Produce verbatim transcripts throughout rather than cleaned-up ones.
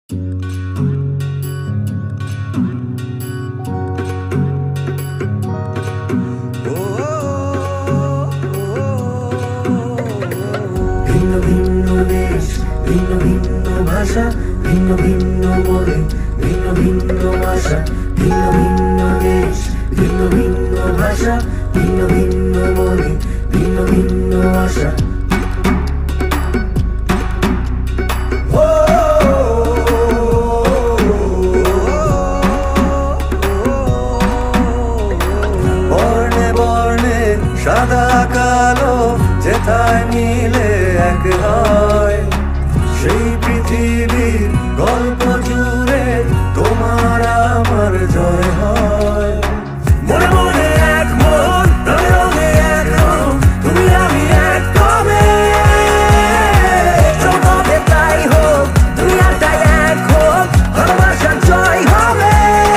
ভিন্ন ভিন্ন দেশ, ভিন্ন ভিন্ন ভাষা, ভিন্ন ভিন্ন মোড়ে, ভিন্ন ভিন্ন ভাষা, ভিন্ন ভিন্ন দেশ, ভিন্ন ভিন্ন ভাষা, ভিন্ন ভিন্ন মোড়ে, ভিন্ন ভিন্ন আশা। বর্ণে বর্ণে সাদা কালো যেথায় মিলে এক হয়, সেই পৃথিবীর গল্প জুড়ে তোমার আমার জয় হয়। মনে মনে এক মন, রঙে রঙে এক রং, তুমি আমি এক কবে। চৌকাঠে তাই হোক, দুনিয়াটাই এক হোক, ভালোবাসার জয় হবে।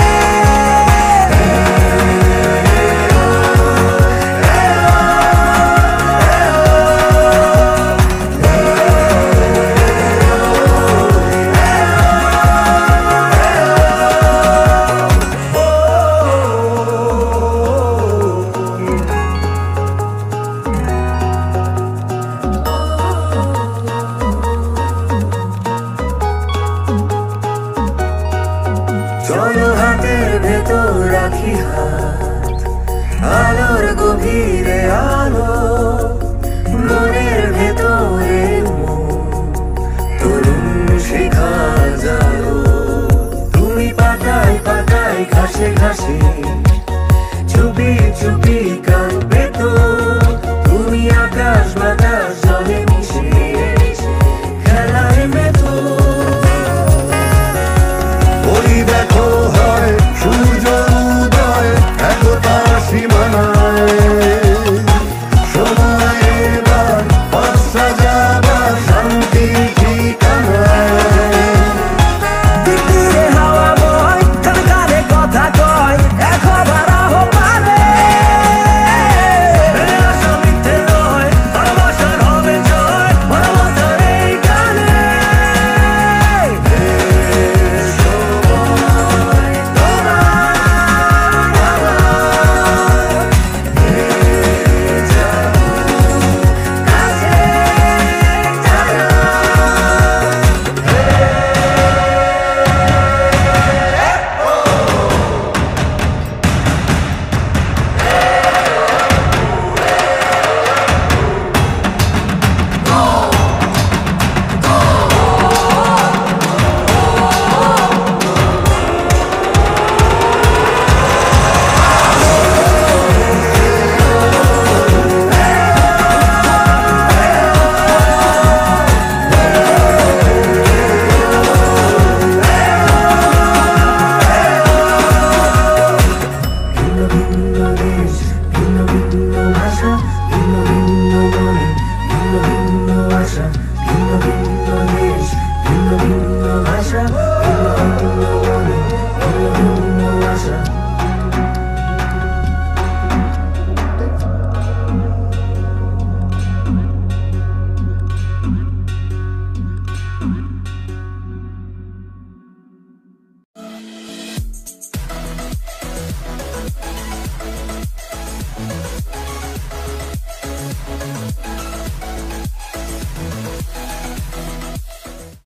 চলো হাতের ভেতর রাখি হাত, আলোর গভীরে আলো।